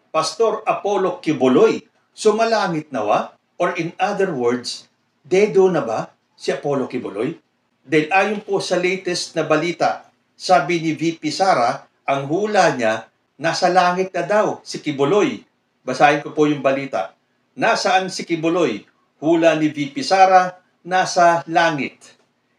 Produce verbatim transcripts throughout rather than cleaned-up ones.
Pastor Apollo Kibuloy, sumalangit nawa? Or in other words, dedo na ba si Apollo Kibuloy? Dahil ayon po sa latest na balita, sabi ni V P Sara, ang hula niya, nasa langit na daw si Kibuloy. Basahin ko po yung balita. Nasaan si Kibuloy? Hula ni V P Sara, nasa langit.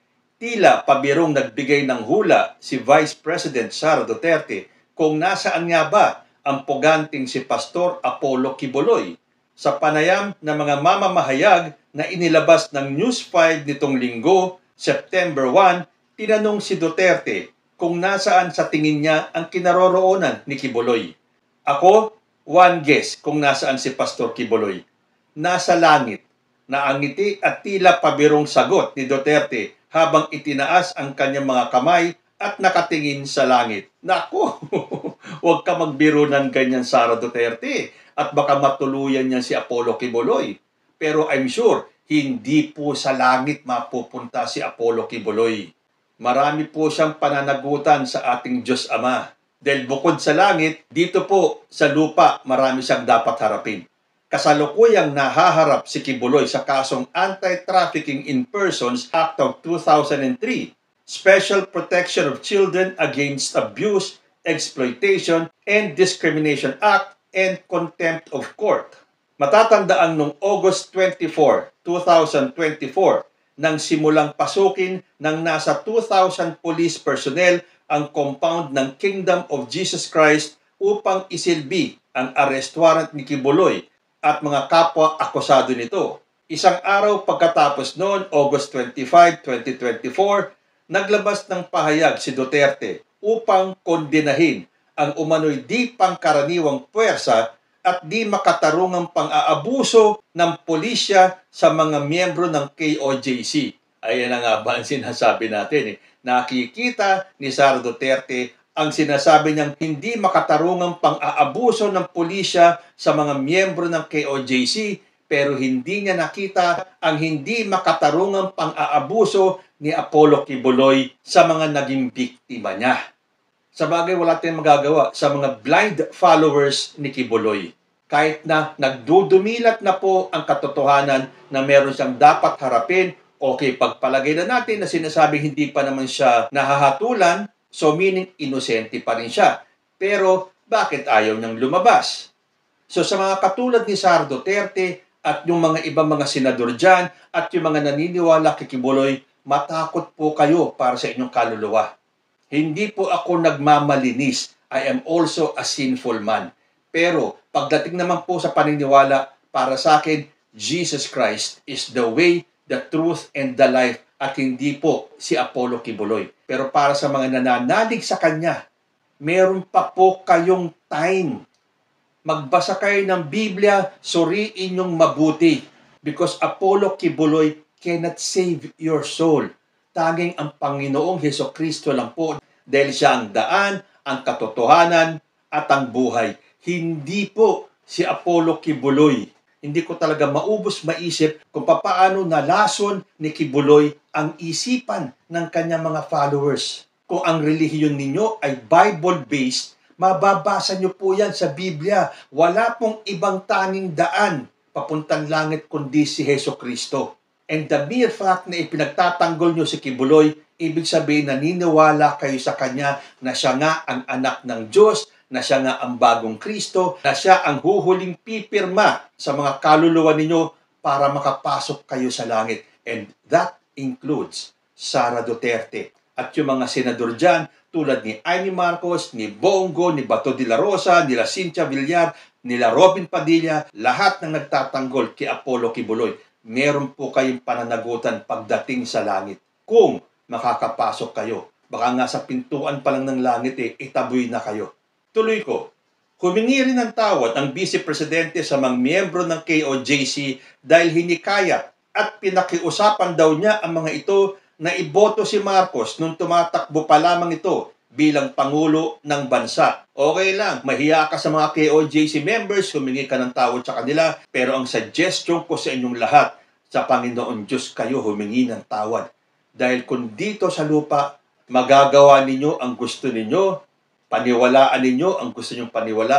Tila pabirong nagbigay ng hula si Vice President Sara Duterte kung nasaan nga ba ang puganting si Pastor Apollo Kibuloy. Sa panayam ng mga mamamahayag na inilabas ng News five nitong linggo, September one, tinanong si Duterte kung nasaan sa tingin niya ang kinaroroonan ni Kibuloy. Ako, one guess kung nasaan si Pastor Kibuloy. Nasa langit. Naangiti at tila pabirong sagot ni Duterte habang itinaas ang kanyang mga kamay at nakatingin sa langit. Nako, huwag ka magbiro ng ganyan, Sara Duterte, at baka matuluyan niya si Apollo Kibuloy. Pero I'm sure, hindi po sa langit mapupunta si Apollo Kibuloy. Marami po siyang pananagutan sa ating Diyos Ama. Dahil bukod sa langit, dito po sa lupa, marami siyang dapat harapin. Kasalukuyang nahaharap si Kibuloy sa kasong Anti-Trafficking in Persons Act of two thousand three, Special Protection of Children Against Abuse, Exploitation, and Discrimination Act, and Contempt of Court. Matatandaan noong August twenty-fourth, two thousand twenty-four, nang simulang pasukin ng nasa two thousand police personnel ang compound ng Kingdom of Jesus Christ upang isilbi ang arrest warrant ni Kibuloy at mga kapwa akusado nito. Isang araw pagkatapos noon, August twenty-fifth, twenty twenty-four, naglabas ng pahayag si Duterte upang kondenahin ang umano'y di pangkaraniwang puwersa at di makatarungang pang-aabuso ng pulisya sa mga miyembro ng K O J C. Ayan na nga ba ang sinasabi natin eh. Nakikita ni Sara Duterte ang sinasabi niyang hindi makatarungang pang-aabuso ng pulisya sa mga miyembro ng K O J C, pero hindi niya nakita ang hindi makatarungang pang-aabuso ni Apollo Kibuloy sa mga naging biktima niya. Sa bagay, wala tayong magagawa sa mga blind followers ni Kibuloy. Kahit na nagdudumilat na po ang katotohanan na meron siyang dapat harapin, okay, pagpalagay na natin na sinasabing hindi pa naman siya nahahatulan, so meaning inosente pa rin siya. Pero bakit ayaw niyang lumabas? So sa mga katulad ni Sara Duterte at yung mga ibang mga senador dyan at yung mga naniniwala kay Kibuloy, matakot po kayo para sa inyong kaluluwa. Hindi po ako nagmamalinis. I am also a sinful man. Pero pagdating naman po sa paniniwala, para sa akin, Jesus Christ is the way, the truth, and the life, at hindi po si Apollo Kibuloy. Pero para sa mga nananalig sa kanya, meron pa po kayong time. Magbasa kayo ng Biblia, suriin yung mabuti. Because Apollo Kibuloy cannot save your soul. Tanging ang Panginoong Hesukristo lang po dahil siya ang daan, ang katotohanan, at ang buhay. Hindi po si Apollo Kibuloy. Hindi ko talaga maubos maisip kung paano nalason ni Kibuloy ang isipan ng kanyang mga followers. Kung ang relihiyon ninyo ay Bible-based, mababasa nyo po yan sa Biblia. Wala pong ibang tanging daan papuntang langit kundi si Hesukristo. And the mere fact na ipinagtatanggol nyo si Kibuloy, ibig sabihin naniniwala kayo sa kanya na siya nga ang anak ng Diyos, na siya nga ang bagong Kristo, na siya ang huhuling pipirma sa mga kaluluwa ninyo para makapasok kayo sa langit. And that includes Sara Duterte. At yung mga senador dyan, tulad ni Amy Marcos, ni Bongo, ni Bato de la Rosa, nila Cynthia Villar, nila Robin Padilla, lahat ng nagtatanggol kay Apollo Kibuloy, meron po kayong pananagutan pagdating sa langit. Kung makakapasok kayo, baka nga sa pintuan pa lang ng langit eh, itaboy na kayo. Tuloy ko, humingi rin ng tawad ang Vice Presidente sa mga miyembro ng K O J C dahil hinikayat at pinakiusapan daw niya ang mga ito na iboto si Marcos nung tumatakbo pa lamang ito bilang Pangulo ng bansa. Okay lang, mahiya ka sa mga K O J C members, humingi ka ng tawad sa kanila, pero ang suggestion ko sa inyong lahat, sa Panginoon Diyos kayo humingi ng tawad. Dahil kung dito sa lupa, magagawa ninyo ang gusto ninyo, paniwalaan ninyo ang gusto ninyong paniwalaan,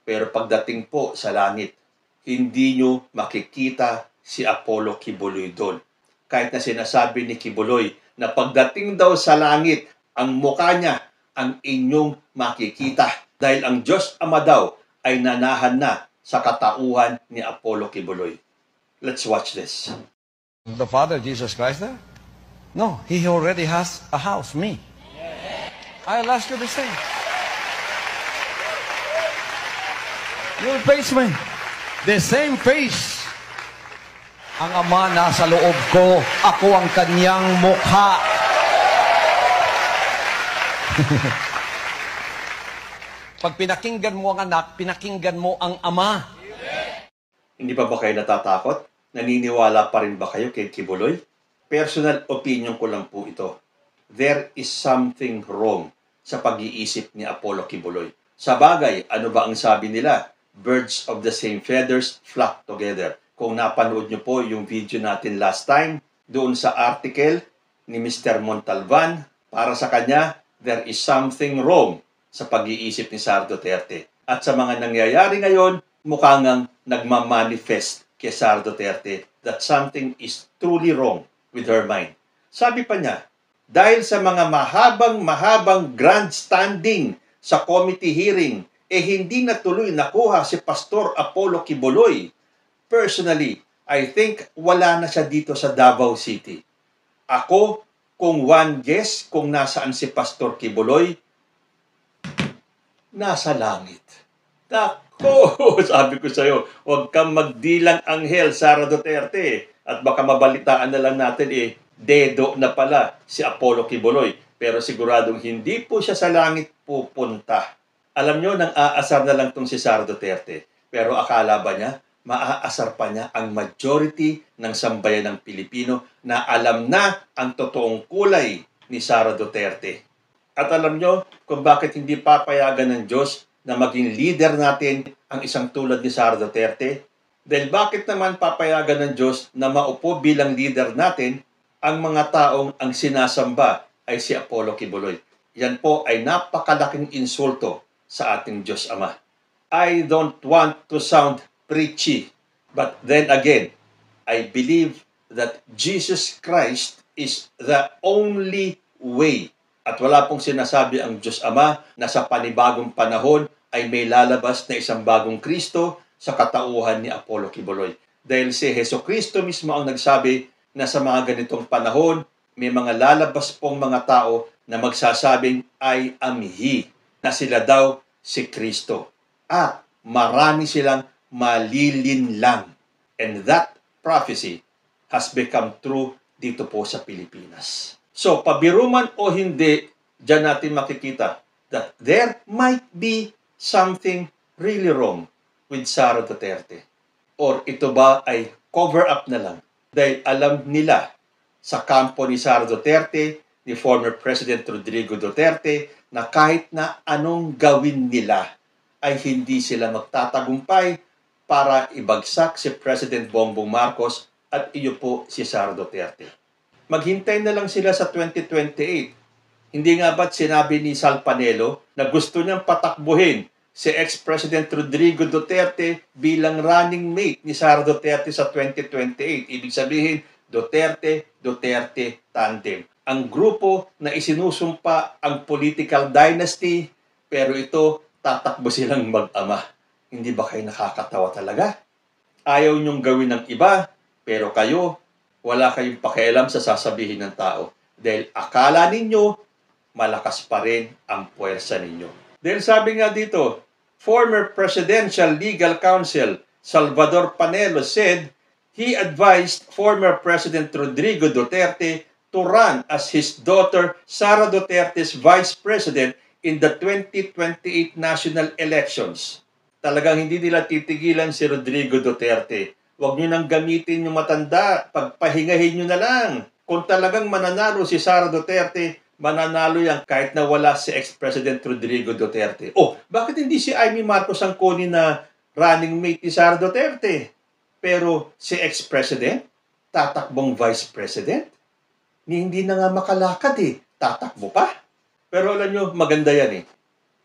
Pero pagdating po sa langit, hindi nyo makikita si Apollo Kibuloy doon. Kahit na sinasabi ni Kibuloy na pagdating daw sa langit, ang mukha niya ang inyong makikita. Dahil ang Diyos Ama daw ay nanahan na sa katauhan ni Apollo Kibuloy. Let's watch this. The Father, Jesus Christ there? No, He already has a house, me. I'll ask you the same. You'll face me. The same face. Ang Ama nasa loob ko, ako ang kanyang mukha. Pag pinakinggan mo ang anak, pinakinggan mo ang Ama. Hindi pa ba kayo natatakot? Naniniwala pa rin ba kayo kay Kibuloy? Personal opinion ko lang po ito. There is something wrong sa pag-iisip ni Apollo Kibuloy. Sa bagay, ano ba ang sabi nila? Birds of the same feathers flock together. Kung napanood nyo po yung video natin last time, doon sa article ni Mister Montalban, para sa kanya, there is something wrong sa pag-iisip ni Sara Duterte. At sa mga nangyayari ngayon, mukhang ngang nagmamanifest kay Sara Duterte that something is truly wrong with her mind. Sabi pa niya, dahil sa mga mahabang-mahabang grandstanding sa committee hearing, eh hindi natuloy nakuha si Pastor Apollo Kibuloy. Personally, I think wala na siya dito sa Davao City. Ako, kung one guess kung nasaan si Pastor Kibuloy, nasa langit. Nako, sabi ko sa'yo, huwag kang magdilang anghel, Sara Duterte. At baka mabalitaan na lang natin eh, dedo na pala si Apollo Kibuloy. Pero siguradong hindi po siya sa langit pupunta. Alam nyo, nang aasar na lang itong si Sara Duterte. Pero akala ba niya, maaasar pa niya ang majority ng sambayan ng Pilipino na alam na ang totoong kulay ni Sara Duterte. At alam nyo kung bakit hindi papayagan ng Diyos na maging leader natin ang isang tulad ni Sara Duterte? Dahil bakit naman papayagan ng Diyos na maupo bilang leader natin ang mga taong ang sinasamba ay si Apollo Kibuloy? Yan po ay napakalaking insulto sa ating Diyos Ama. I don't want to sound preachy, but then again, I believe that Jesus Christ is the only way. At wala pong sinasabi ang Diyos Ama na sa panibagong panahon ay may lalabas na isang bagong Kristo sa katauhan ni Apollo Kibuloy. Dahil si Heso Kristo mismo ang nagsabi na sa mga ganitong panahon, may mga lalabas pong mga tao na magsasabing, I am He, na sila daw si Kristo. At marami silang malilinlang. And that prophecy has become true dito po sa Pilipinas. So, pabiruman o hindi, dyan natin makikita that there might be something really wrong with Sara Duterte. Or ito ba ay cover up na lang? Dahil alam nila sa kampo ni Sara Duterte, ni former President Rodrigo Duterte, na kahit na anong gawin nila ay hindi sila magtatagumpay para ibagsak si President Bongbong Marcos at iyo po si Sara Duterte. Maghintay na lang sila sa twenty twenty-eight. Hindi nga ba't sinabi ni Sal Panelo na gusto niyang patakbuhin si ex-President Rodrigo Duterte bilang running mate ni Sara Duterte sa twenty twenty-eight? Ibig sabihin, Duterte, Duterte tandem. Ang grupo na isinusumpa ang political dynasty, pero ito, tatakbo silang mag-ama. Hindi ba kayo nakakatawa talaga? Ayaw niyong gawin ng iba, pero kayo, wala kayong pakialam sa sasabihin ng tao. Dahil akala ninyo, malakas pa rin ang puwersa ninyo. Dahil sabi nga dito, former Presidential Legal Counsel Salvador Panelo said he advised former President Rodrigo Duterte to run as his daughter Sara Duterte's vice president in the twenty twenty-eight national elections. Talagang hindi nila titigilan si Rodrigo Duterte. Huwag nyo nang gamitin yung matanda, pagpahingahin nyo na lang. Kung talagang mananalo si Sara Duterte, mananalo yan kahit na wala si ex-President Rodrigo Duterte. Oh, bakit hindi si Amy Marcos ang kunin na running mate ni Sara Duterte? Pero si ex-President, tatakbong vice president? Ni hindi na nga makalakad eh, tatakbo pa. Pero alam nyo, maganda yan eh.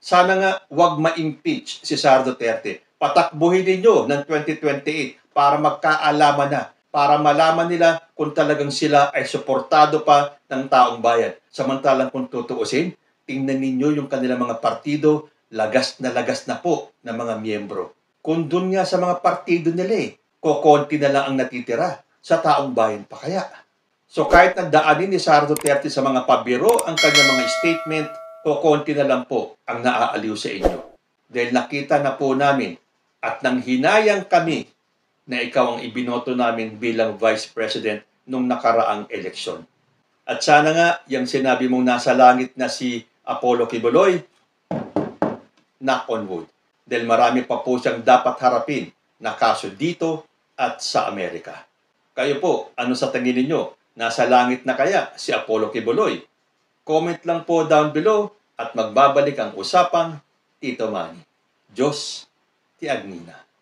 Sana nga wag ma-impeach si Sara Duterte. Patakbuhin ninyo ng twenty twenty-eight para magkaalaman na, para malaman nila kung talagang sila ay suportado pa ng taong bayan. Samantalang kung tutuusin, tingnan ninyo yung kanilang mga partido, lagas na lagas na po ng mga miyembro. Kung dun nga sa mga partido nila eh, kokonti na lang ang natitira, sa taong bayan pa kaya. So kahit nandaanin ni Sara Duterte sa mga pabiro ang kanyang mga statement, kokonti na lang po ang naaaliw sa inyo. Dahil nakita na po namin at nang hinayang kami na ikaw ang ibinoto namin bilang Vice President nung nakaraang eleksyon. At sana nga, yung sinabi mong nasa langit na si Apollo Quiboloy, knock on wood. Dahil marami pa po siyang dapat harapin na kaso dito at sa Amerika. Kayo po, ano sa tingin ninyo? Nasa langit na kaya si Apollo Quiboloy? Comment lang po down below at magbabalik ang usapang Tito Manny. Diyos ti Agnina.